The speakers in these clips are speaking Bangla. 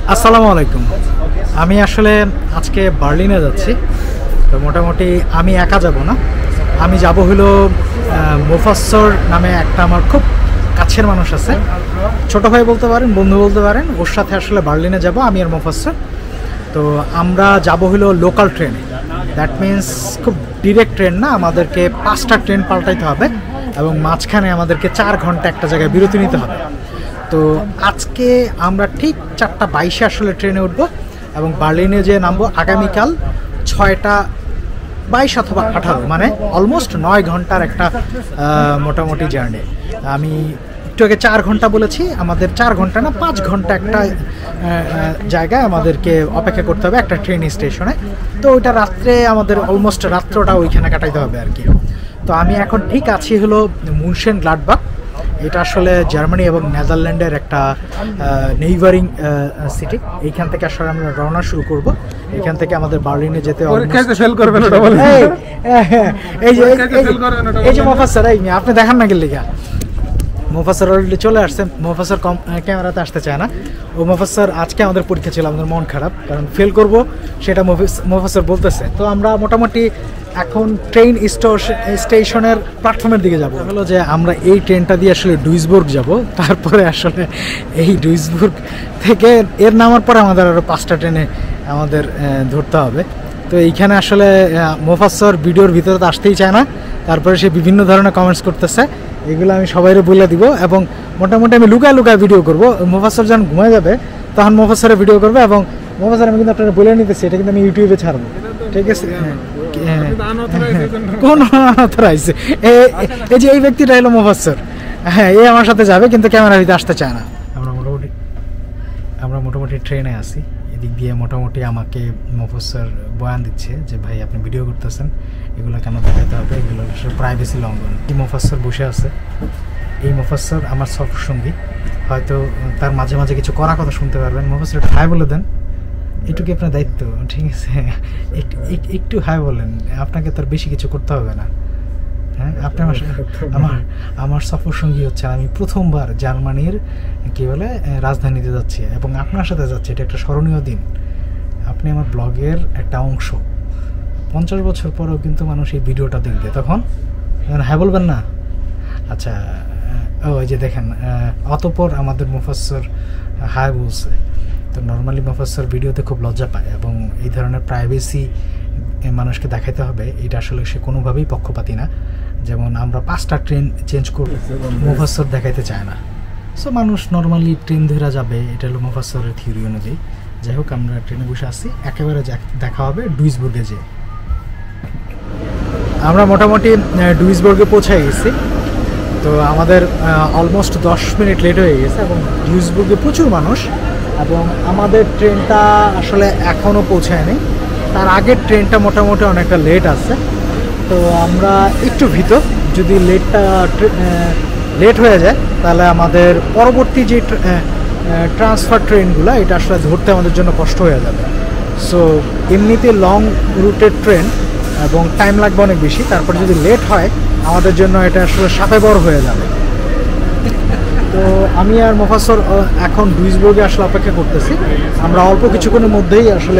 আসসালামু আলাইকুম। আমি আসলে আজকে বার্লিনে যাচ্ছি। তো মোটামুটি আমি একা যাব না, আমি যাব হলো মুফাসসর নামে একটা আমার খুব কাছের মানুষ আছে, ছোট ভাই বলতে পারেন, বন্ধু বলতে পারেন। ওর সাথে আসলে বার্লিনে যাব আমি আর মুফাসসর। তো আমরা যাব হলো লোকাল ট্রেনে, দ্যাট মিন্স খুব ডিরেক্ট ট্রেন না, আমাদেরকে 5টা ট্রেন পাল্টাইতে হবে এবং মাঝখানে আমাদেরকে 4 ঘন্টা একটা জায়গায় বিরতি নিতে হবে। তো আজকে আমরা ঠিক 4:22 আসলে ট্রেনে উঠব এবং বার্লিনে যে নামবো আগামীকাল 6:22 অথবা 18, মানে অলমোস্ট 9 ঘন্টার একটা মোটামুটি জার্নি। আমি একটু আগে 4 ঘন্টা বলেছি, আমাদের 4 ঘন্টা না 5 ঘন্টা একটা জায়গায় আমাদেরকে অপেক্ষা করতে হবে একটা ট্রেন স্টেশনে। তো ওইটা রাত্রে আমাদের অলমোস্ট রাত্রটা ওইখানে কাটাইতে হবে আর কি। তো আমি এখন ঠিক আছি হলো মুনশেনগ্লাডবাখ। এটা আসলে জার্মানি এবং নেদারল্যান্ডের একটা নেইবারিং সিটি। এইখান থেকে আসলে আমরা রওনা শুরু করব। এখান থেকে আমাদের বার্লিনে যেতে এই যে মুফাসসর, এই আপনি দেখান না গেলে মুফাসসর অলরেডি চলে আসছে। মুফাসসর ক্যামেরাতে আসতে চায় না। ও মুফাসসর আজকে আমাদের পরীক্ষা ছিল, আমাদের মন খারাপ কারণ ফেল করব সেটা মুফাসসর বলতেছে। তো আমরা মোটামুটি এখন ট্রেন স্টেশনের প্ল্যাটফর্মের দিকে যাব। হলো যে আমরা এই ট্রেনটা দিয়ে আসলে ডুইসবুর্গ যাব, তারপরে আসলে এই ডুইসবুর্গ থেকে এর নামার পরে আমাদের আরও 5টা ট্রেনে আমাদের ধরতে হবে। তো এইখানে আসলে মুফাসসর ভিডিওর ভিতরে তো আসতেই চায় না, তারপরে সে বিভিন্ন ধরনের কমেন্টস করতেছে, এগুলো আমি সবাইরে বলে দিব এবং মোটামুটি আমি লুকায় ভিডিও করব। মুফাসসর যখন ঘুমিয়ে যাবে তখন মুফাসসরের ভিডিও করবে এবং মুফাসসর আমি কিন্তু আপনারা বলে নিতেছি, এটা কিন্তু আমি ইউটিউবে ছাড়বো, ঠিক আছে? কোন অথরাইজ? এই যে এই ব্যক্তিটা হলো মুফাসসর, হ্যাঁ, এ আমার সাথে যাবে কিন্তু ক্যামেরার ভিতরে আসতে চায় না। আমরা মোটামুটি ট্রেনে আসি। এদিক দিয়ে মোটামুটি আমাকে মুফাসসর বয়ান দিচ্ছে যে ভাই আপনি ভিডিও করতেছেন, এগুলো কেন দেখাতে হবে, এগুলো প্রাইভেসি লঙ্ঘন। এই মুফাসসর বসে আছে, এই মুফাসসর আমার সফর সঙ্গী, হয়তো তার মাঝে মাঝে কিছু করা কথা শুনতে পারবেন। মুফাসসর একটু হাই বলে দেন, এটুকু আপনার দায়িত্ব, ঠিক আছে? একটু হাই বলেন, আপনাকে তার বেশি কিছু করতে হবে না। হ্যাঁ, আপনি আমার সফর সঙ্গী হচ্ছেন। আমি প্রথমবার জার্মানির কি বলে রাজধানীতে যাচ্ছি এবং আপনার সাথে যাচ্ছি, এটা একটা স্মরণীয় দিন। আপনি আমার ব্লগের একটা অংশ। 50 বছর পরেও কিন্তু মানুষ এই ভিডিওটা দেখবে, তখন হ্যাঁ বলবেন না? আচ্ছা, ওই যে দেখেন, অতঃপর আমাদের মুফাসসর হাই বলছে। তো নর্মালি মুফাসসর ভিডিওতে খুব লজ্জা পায় এবং এই ধরনের প্রাইভেসি মানুষকে দেখাইতে হবে, এটা আসলে সে কোনোভাবেই পক্ষপাতী না। যেমন আমরা 5টা ট্রেন চেঞ্জ করব, মুফাসসর দেখাইতে চায় না। সো মানুষ নর্মালি ট্রেন ধরে যাবে, এটা হলো মুফাসসরের থিওরি অনুযায়ী। যাই হোক, আমরা ট্রেনে বসে আসছি, একেবারে দেখা হবে ডুইসবুর্গে যেয়ে। আমরা মোটামুটি ডুইসবুর্গে পৌঁছে গেছি। তো আমাদের অলমোস্ট 10 মিনিট লেট হয়ে গেছে এবং ডুইসবুর্গে প্রচুর মানুষ এবং আমাদের ট্রেনটা আসলে এখনও পৌঁছায়নি। তার আগের ট্রেনটা মোটামুটি অনেকটা লেট আছে। তো আমরা একটু ভিতর, যদি লেট হয়ে যায় তাহলে আমাদের পরবর্তী যে ট্রান্সফার ট্রেনগুলো, এটা আসলে ধরতে আমাদের জন্য কষ্ট হয়ে যাবে। সো এমনিতে লং রুটের ট্রেন এবং টাইম লাগবে অনেক বেশি, তারপর যদি লেট হয় আমাদের জন্য এটা আসলে সাপে বড় হয়ে যাবে। তো আমি আর মুফাসসর এখন ডুইসবুর্গে আসলে অপেক্ষা করতেছি। আমরা অল্প কিছুক্ষণের মধ্যেই আসলে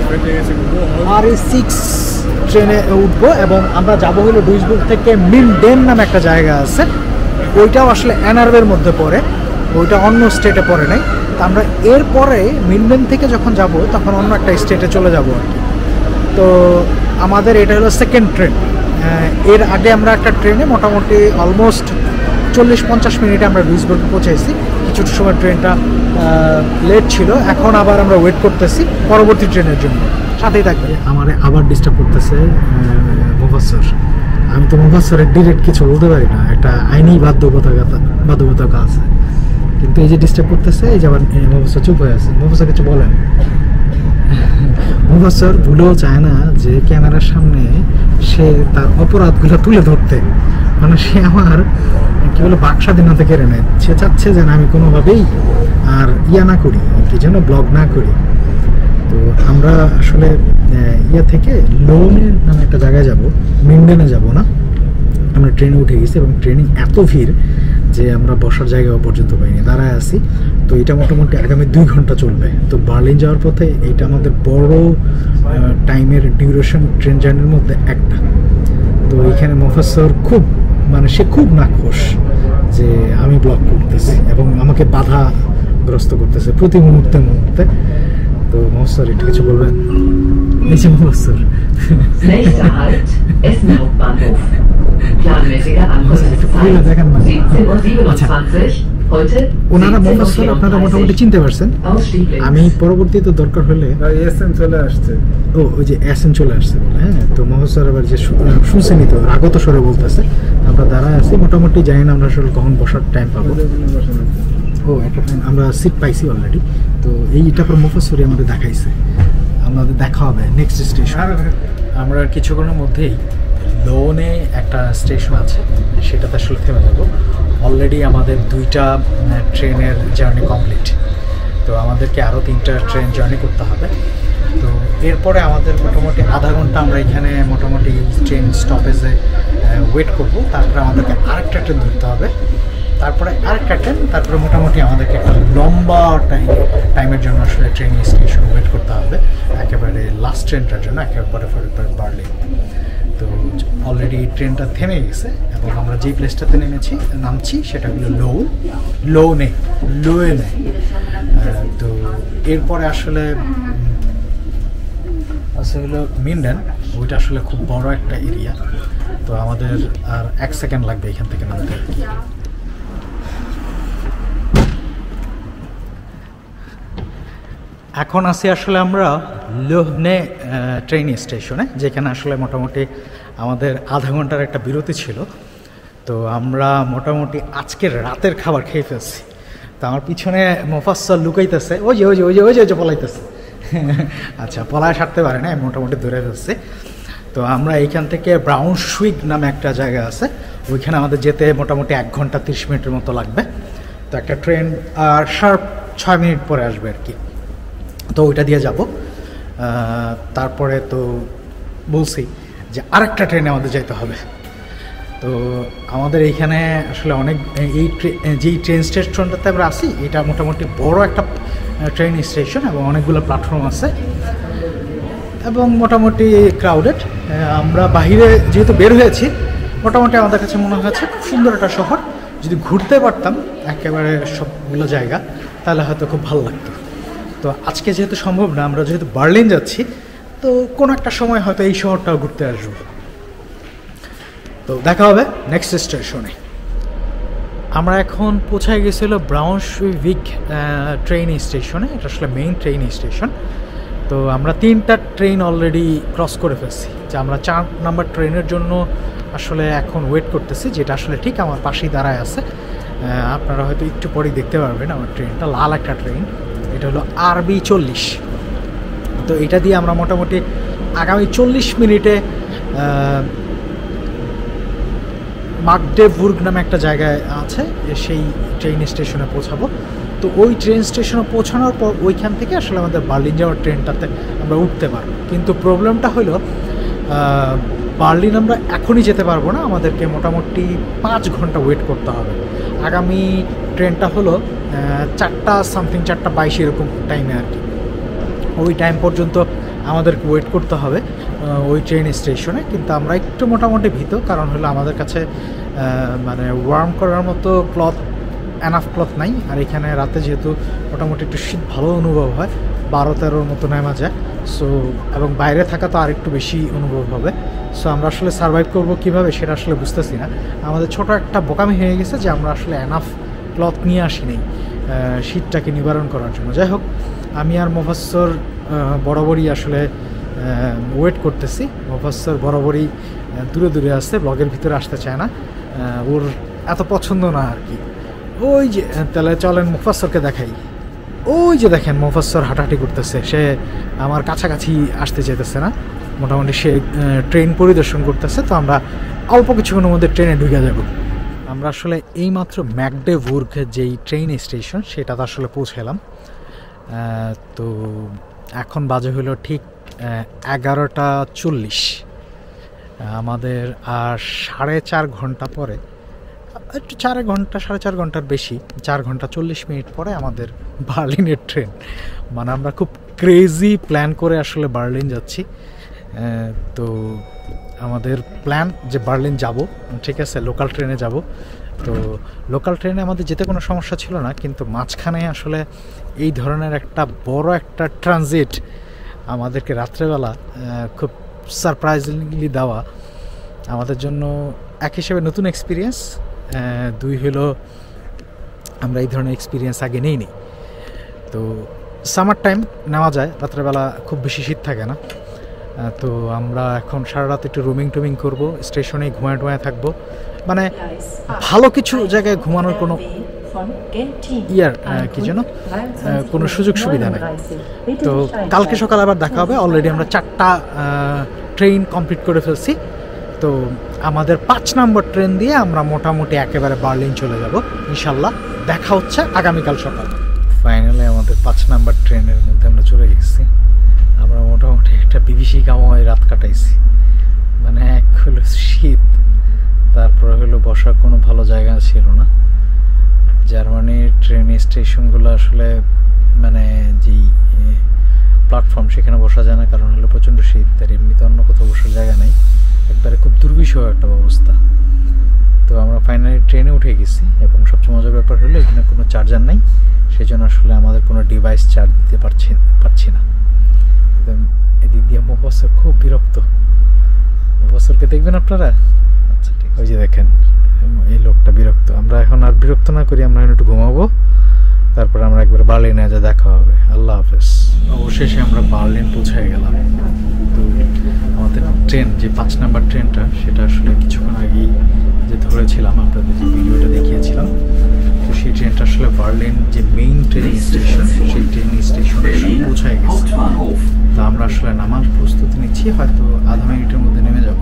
RE6 ট্রেনে উঠবো এবং আমরা যাবো হলো ডুইসবুর্গ থেকে মিনডেন নামে একটা জায়গা আছে, ওইটাও আসলে এনআরবের মধ্যে পড়ে, ওইটা অন্য স্টেটে পড়ে নাই। তো আমরা এরপরে মিনডেন থেকে যখন যাব তখন অন্য একটা স্টেটে চলে যাব আর কি। তো আমাদের এটা হলো সেকেন্ড ট্রেন। এর আগে আমরা একটা ট্রেনে মোটামুটি অলমোস্ট 40-50 মিনিটে আমরা ডুইসবুর্গে পৌঁছেছি। কিছুটা সময় ট্রেনটা লেট ছিল, এখন আবার আমরা ওয়েট করতেছি পরবর্তী ট্রেনের জন্য। সাথেই থাকবে। আমার আবার ডিস্টার্ব করতেছে মুফাসসর। আমি তো মুফাসসরের ডিরেক্ট কিছু বলতে পারি না, একটা আইনি বাধ্যবাধকতা আছে, কিন্তু এই যে ডিস্টার্ব করতেছে, এই যে আবার মুফাসসর চুপ হয়ে আছে। মুফাসসর কিছু বলেন? মুফাসসর ভুলেও চায় না যে ক্যামেরার সামনে সে তার অপরাধগুলো তুলে ধরতে, মানে সে আমার কি বলে বাক স্বাধীনতা কেড়ে নেয়। সে চাচ্ছে যেন আমি কোনোভাবেই আর না করি, কি যেন ব্লগ না করি। তো আমরা আসলে থেকে লোনে নামে একটা জায়গায় যাব, মিনডেনে যাব না। আমরা ট্রেনে উঠে গেছি এবং ট্রেনে এত ভিড় যে আমরা বসার জায়গা পর্যন্ত পাইনি, দাঁড়ায় আছি। তো এটা মোটামুটি আগামী 2 ঘন্টা চলবে। তো বার্লিন যাওয়ার পথে এটা আমাদের বড় টাইমের ডিউরেশন ট্রেন জার্নির মধ্যে একটা। তো এখানে মুফাসসর খুব সে খুব নাখোশ যে আমি ব্লগ করতেছি এবং আমাকে বাধাগ্রস্ত করতেছে প্রতি মুহূর্তে। তো মুফাসসর একটু কিছু বলবেন? এই যে মুফাসসর, Nächster Halt, Essen Hauptbahnhof. Planmäßige Ankunftszeit 17:27 heute। ওনারা মুফাসসর আপনারা মোটামুটি চিনতে পারছেন। আমি পরবর্তীতে দরকার হলে এসএন চলে আসছে। ওই যে এসএন চলে আসছে বলে, হ্যাঁ। তো মুফাসসর আবার যে শুনছেনই তো আগত স্বরে বলতেছে। আমরা দাঁড়ায় আছি মোটামুটি, জানি না আমরা আসলে কখন বসার টাইম পাবো। একটা আমরা সিট পাইছি অলরেডি। তো এইটা পর মুফাসসরই আমাদের দেখাইছে, আমাদের দেখা হবে নেক্সট স্টেশন। আমরা কিছুক্ষণের মধ্যেই লোনে একটা স্টেশন আছে, সেটাতে আসলে থেমে যাবো। অলরেডি আমাদের 2টা ট্রেনের জার্নি কমপ্লিট। তো আমাদেরকে আরও 3টা ট্রেন জার্নি করতে হবে। তো এরপরে আমাদের মোটামুটি আধা ঘন্টা আমরা এখানে মোটামুটি ট্রেন স্টপেজে ওয়েট করবো। তারপরে আমাদেরকে আরেকটা ট্রেন ধরতে হবে, তারপরে আরেকটা ট্রেন, তারপরে মোটামুটি আমাদেরকে একটা লম্বা টাইমের জন্য আসলে ট্রেন স্টেশন ওয়েট করতে হবে একেবারে লাস্ট ট্রেনটার জন্য, একেবারে বার্লিন। তো অলরেডি ট্রেনটা থেমে গেছে এবং আমরা যেই প্লেসটাতে নামছি সেটা হলো লোনে। তো এরপরে আসলে হলো মিন্ডেন, ওইটা আসলে খুব বড় একটা এরিয়া। তো আমাদের আর 1 সেকেন্ড লাগবে এখান থেকে নামতে আর কি। এখন আছি আসলে আমরা লোহনে ট্রেন স্টেশনে, যেখানে আসলে মোটামুটি আমাদের আধা ঘন্টার একটা বিরতি ছিল। তো আমরা মোটামুটি আজকের রাতের খাবার খেয়ে ফেলছি। তো আমার পিছনে মুফাসসর লুকাইতেছে, ওই যে পলাইতেছে। আচ্ছা, পলায় সারতে পারে না, মোটামুটি ধরে ফেলছে। তো আমরা এইখান থেকে ব্রাউনশুইগ নামে একটা জায়গা আছে, ওইখানে আমাদের যেতে মোটামুটি 1 ঘন্টা 30 মিনিটের মতো লাগবে। তো একটা ট্রেন আর শার্প 6 মিনিট পরে আসবে আর কি। তো ওইটা দিয়ে যাব। তারপরে তো বলছি যে আরেকটা ট্রেনে আমাদের যেতে হবে। তো আমাদের এইখানে আসলে অনেক যেই ট্রেন স্টেশনটাতে আমরা আছি, এটা মোটামুটি বড় একটা ট্রেন স্টেশন এবং অনেকগুলো প্ল্যাটফর্ম আছে এবং মোটামুটি ক্রাউডেড। আমরা বাহিরে যেহেতু বের হয়েছি, মোটামুটি আমাদের কাছে মনে হয়েছে খুব সুন্দর একটা শহর। যদি ঘুরতে পারতাম একেবারে সবগুলো জায়গা, তাহলে হয়তো খুব ভালো লাগতো। তো আজকে যেহেতু সম্ভব না, আমরা যেহেতু বার্লিন যাচ্ছি, তো কোনো একটা সময় হয়তো এই শহরটাও ঘুরতে আসবো। তো দেখা হবে নেক্সট স্টেশনে। আমরা এখন পৌঁছায় গেছিল ব্রাউনশুইগ ট্রেন স্টেশনে। এটা আসলে মেইন ট্রেন স্টেশন। তো আমরা 3টা ট্রেন অলরেডি ক্রস করে ফেলছি। যে আমরা 4 নাম্বার ট্রেনের জন্য আসলে এখন ওয়েট করতেছি, যেটা আসলে ঠিক আমার পাশেই দাঁড়ায় আছে। আপনারা হয়তো একটু পরেই দেখতে পারবেন আমার ট্রেনটা, লাল একটা ট্রেন। এটা হলো RB 40। তো এটা দিয়ে আমরা মোটামুটি আগামী 40 মিনিটে মাগডেবুর্গ নামে একটা জায়গায় আছে, সেই ট্রেন স্টেশনে পৌঁছাবো। তো ওই ট্রেন স্টেশনে পৌঁছানোর পর ওইখান থেকে আসলে আমাদের বার্লিন যাওয়ার ট্রেনটাতে আমরা উঠতে পারবো। কিন্তু প্রবলেমটা হলো বার্লিন আমরা এখনই যেতে পারবো না, আমাদেরকে মোটামুটি 5 ঘন্টা ওয়েট করতে হবে। আগামী ট্রেনটা হলো 4:22 এরকম টাইমে আর কি। ওই টাইম পর্যন্ত আমাদেরকে ওয়েট করতে হবে ওই ট্রেন স্টেশনে। কিন্তু আমরা একটু মোটামুটি ভীত, কারণ হলো আমাদের কাছে ওয়ার্ম করার মতো এনাফ ক্লথ নাই। আর এখানে রাতে যেহেতু মোটামুটি একটু শীত ভালো অনুভব হয়, 12-13 মতো নেমা যায়। সো এবং বাইরে থাকা তো আরেকটু বেশি অনুভব হবে। সো আমরা আসলে সার্ভাইভ করবো কীভাবে সেটা আসলে বুঝতেছি না। আমাদের ছোট একটা বোকামি হয়ে গেছে যে আমরা আসলে এনাফ ক্লথ নিয়ে আসিনি শীতটাকে নিবারণ করার জন্য। যাই হোক, আমি আর মুফাসসর বরাবরই আসলে ওয়েট করতেছি। মুফাসসর বরাবরই দূরে দূরে আসছে, ব্লগের ভিতরে আসতে চায় না, ওর এত পছন্দ না আর কি। ওই যে তাহলে চলেন মুফাসসরকে দেখাই। ওই যে দেখেন মুফাসসর হাঁটাহাঁটি করতেছে, সে আমার কাছাকাছি আসতে চাইতেছে না। মোটামুটি সে ট্রেন পরিদর্শন করতেছে। তো আমরা অল্প কিছুক্ষণের মধ্যে ট্রেনে ঢুকে যাব। আমরা আসলে এইমাত্র ম্যাগডেবুর্গ যেই ট্রেন স্টেশন সেটাতে আসলে পৌঁছালাম। তো এখন বাজে হলো ঠিক 11:40। আমাদের আর 4.5 ঘন্টা পরে, একটু 4 ঘন্টা 4.5 ঘন্টার বেশি, 4 ঘন্টা 40 মিনিট পরে আমাদের বার্লিনের ট্রেন। মানে আমরা খুব ক্রেজি প্ল্যান করে আসলে বার্লিন যাচ্ছি। তো আমাদের প্ল্যান যে বার্লিন যাব, ঠিক আছে, লোকাল ট্রেনে যাব। তো লোকাল ট্রেনে আমাদের যেতে কোনো সমস্যা ছিল না, কিন্তু মাঝখানে আসলে এই ধরনের একটা বড় একটা ট্রানজিট আমাদেরকে রাত্রেবেলা খুব সারপ্রাইজিংলি দেওয়া আমাদের জন্য এক হিসেবে নতুন এক্সপিরিয়েন্স। 2 হলো আমরা এই ধরনের এক্সপিরিয়েন্স আগে নেইনি। তো সামার টাইম নেওয়া যায়, রাত্রেবেলা খুব বেশি শীত থাকে না। তো আমরা এখন সারা রাত একটু রুমিং করবো, স্টেশনে ঘুমায় থাকবো। মানে ভালো কিছু জায়গায় ঘুমানোর কোনো কি যেন কোনো সুযোগ সুবিধা নেই। তো কালকে সকালে আবার দেখা হবে। অলরেডি আমরা 4টা ট্রেন কমপ্লিট করে ফেলছি। তো আমাদের 5 নম্বর ট্রেন দিয়ে আমরা মোটামুটি একেবারে বার্লিন চলে যাব ইনশাল্লাহ। দেখা হচ্ছে আগামীকাল সকাল। ফাইনালি আমাদের 5 নম্বর ট্রেনের মধ্যে আমরা চলে গেছি। আমরা মোটামুটি একটা বিভীষিকাময় রাত কাটাইছি। মানে এক হলো শীত, তারপরে হলো বসার কোনো ভালো জায়গা ছিল না। জার্মানির ট্রেন স্টেশনগুলো আসলে মানে যেই প্ল্যাটফর্ম, সেখানে বসা যায় না, কারণ হলো প্রচণ্ড শীত। তার এমনিতে অন্য কোথাও বসার জায়গা নেই, একবারে খুব দুর্বিষহ একটা অবস্থা। তো আমরা ফাইনালি ট্রেনে উঠে গেছি, এবং সবচেয়ে মজার ব্যাপার হলো এখানে কোনো চার্জার নেই, সেই জন্য আসলে আমাদের কোনো ডিভাইস চার্জ দিতে পারছি না। এদিক দিয়ে মুফাসসর খুব বিরক্ত। মুফাসসরকে দেখবেন আপনারা? আচ্ছা ঠিক, ওই যে দেখেন এই লোকটা বিরক্ত। আমরা এখন আর বিরক্ত না করি, আমরা একটু ঘুমাবো, তারপর আমরা একবার বার্লিনে যা দেখা হবে। আল্লাহ হাফেজ। অবশেষে আমরা বার্লিন পৌঁছে গেলাম। তো আমাদের ট্রেন যে 5 নম্বর ট্রেনটা, সেটা আসলে কিছুক্ষণ আগেই যে ধরেছিলাম, আপনাদের যে ভিডিওটা দেখিয়েছিলাম, তো সেই ট্রেনটা আসলে বার্লিন যে মেইন ট্রেন স্টেশন, সেই ট্রেন স্টেশনে পৌঁছে গেছে। তো আমরা আসলে নামার প্রস্তুতি নিচ্ছি, হয়তো আধা মিনিটের মধ্যে নেমে যাব।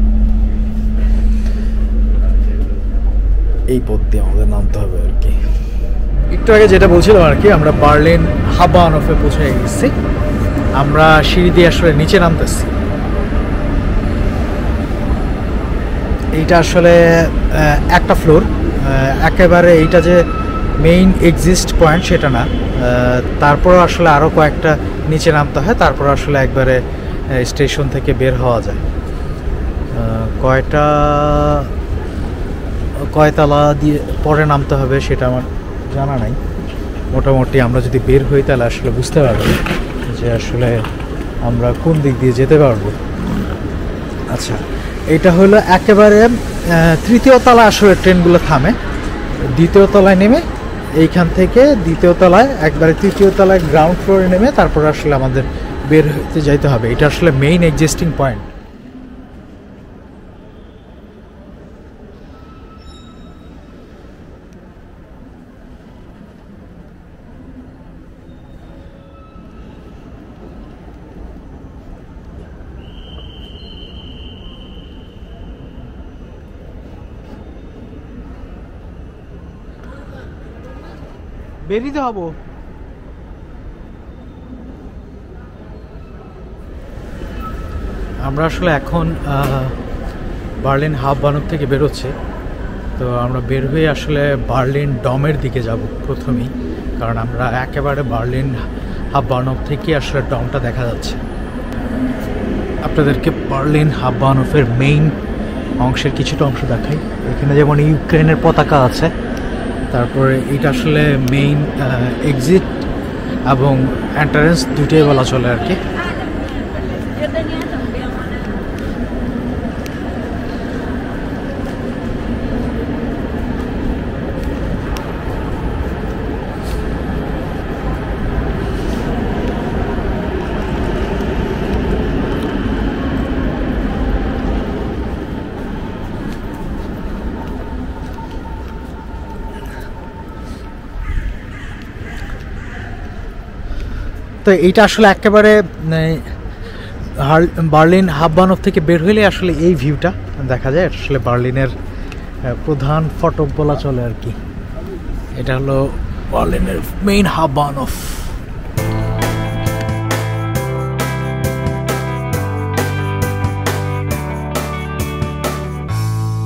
এই পথ দিয়ে আমাদের নামতে হবে আর কি। একটু আগে যেটা বলছিলাম আর কি, আমরা বার্লিন হাবানহফে পৌঁছে গেছি। আমরা সিঁড়ি দিয়ে আসলে নিচে নামতেছি। এইটা আসলে একটা ফ্লোর, একেবারে এইটা যে মেইন এক্সিস্ট পয়েন্ট সেটা না, তারপরও আসলে আরও কয়েকটা নিচে নামতে হয়, তারপর আসলে একবারে স্টেশন থেকে বের হওয়া যায়। কয়তলা দিয়ে পরে নামতে হবে সেটা আমার জানা নাই। মোটামুটি আমরা যদি বের হই তাহলে আসলে বুঝতে পারবো যে আসলে আমরা কোন দিক দিয়ে যেতে পারবো। আচ্ছা, এটা হলো একেবারে 3য় তলা আসলে ট্রেনগুলো থামে। 2য় তলায় নেমে এইখান থেকে 2য় তলায় একবারে 3য় তলায় গ্রাউন্ড ফ্লোরে নেমে তারপর আসলে আমাদের বের হতে যাইতে হবে। এটা আসলে মেইন এক্সিস্টিং পয়েন্ট। বেরিয়ে হবো। আমরা আসলে এখন বার্লিন হাবানহফ থেকে বেরোচ্ছে। তো আমরা বের হয়ে আসলে বার্লিন ডমের দিকে যাব প্রথমেই, কারণ আমরা একেবারে বার্লিন হাবানহফ থেকে আসলে ডমটা দেখা যাচ্ছে। আপনাদেরকে বার্লিন হাবানহফের মেইন অংশের কিছুটা অংশ দেখাই। এখানে যেমন ইউক্রেনের পতাকা আছে, তারপরে এটা আসলে মেইন এক্সিট এবং এন্ট্রান্স দুটোই বলা চলে আর কি। তো এইটা আসলে একেবারে বার্লিন হাবানহফ থেকে বের হইলে আসলে এই ভিউটা দেখা যায়। আসলে বার্লিনের প্রধান ফটক বলা চলে আর কি। এটা হলো বার্লিনের মেইন হাবানহফ।